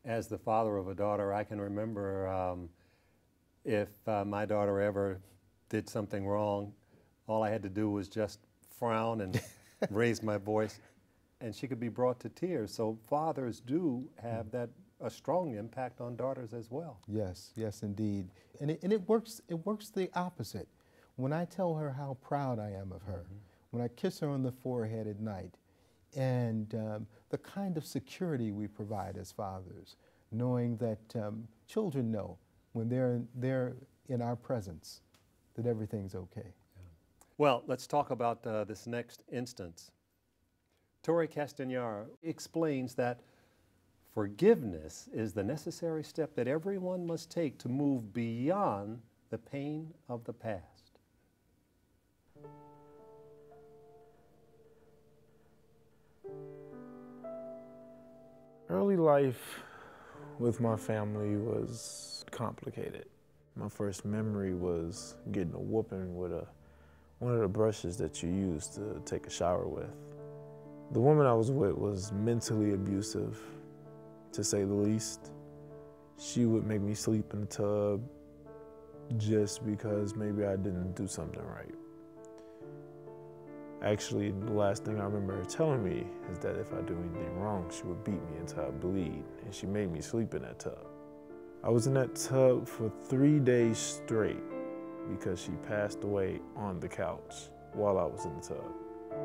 As the father of a daughter, I can remember if my daughter ever did something wrong, all I had to do was just frown and raise my voice, and she could be brought to tears. So fathers do have a strong impact on daughters as well. Yes, yes, indeed. And it works the opposite. When I tell her how proud I am of her, when I kiss her on the forehead at night, and the kind of security we provide as fathers, knowing that children know when they're in our presence that everything's okay. Yeah. Well, let's talk about this next instance. Tori Castagnaro explains that forgiveness is the necessary step that everyone must take to move beyond the pain of the past. Early life with my family was complicated. My first memory was getting a whooping with one of the brushes that you use to take a shower with. The woman I was with was mentally abusive, to say the least. She would make me sleep in the tub just because maybe I didn't do something right. Actually, the last thing I remember her telling me is that if I do anything wrong, she would beat me until I bleed, and she made me sleep in that tub. I was in that tub for 3 days straight because she passed away on the couch while I was in the tub.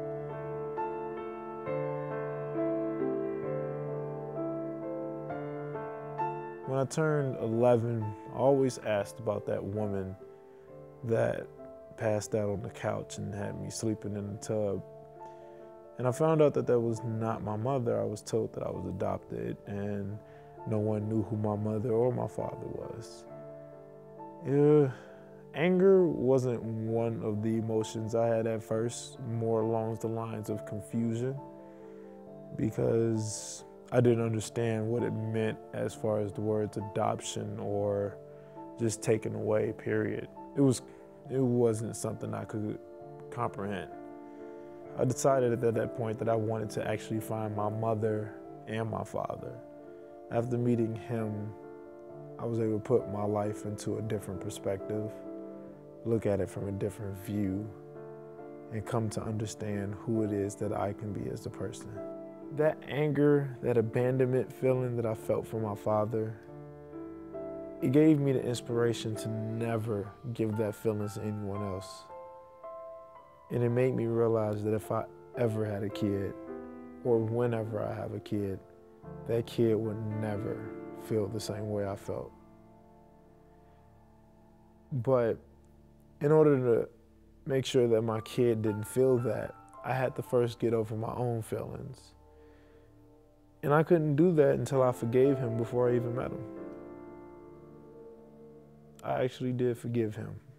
When I turned 11, I always asked about that woman that passed out on the couch and had me sleeping in the tub. And I found out that that was not my mother. I was told that I was adopted, and no one knew who my mother or my father was. Anger wasn't one of the emotions I had at first, more along the lines of confusion, because I didn't understand what it meant as far as the words adoption or just taken away, period. It wasn't something I could comprehend. I decided at that point that I wanted to actually find my mother and my father. After meeting him, I was able to put my life into a different perspective, look at it from a different view, and come to understand who it is that I can be as a person. That anger, that abandonment feeling that I felt from my father, it gave me the inspiration to never give that feeling to anyone else. And it made me realize that if I ever had a kid, or whenever I have a kid, that kid would never feel the same way I felt. But in order to make sure that my kid didn't feel that, I had to first get over my own feelings. And I couldn't do that until I forgave him before I even met him. I actually did forgive him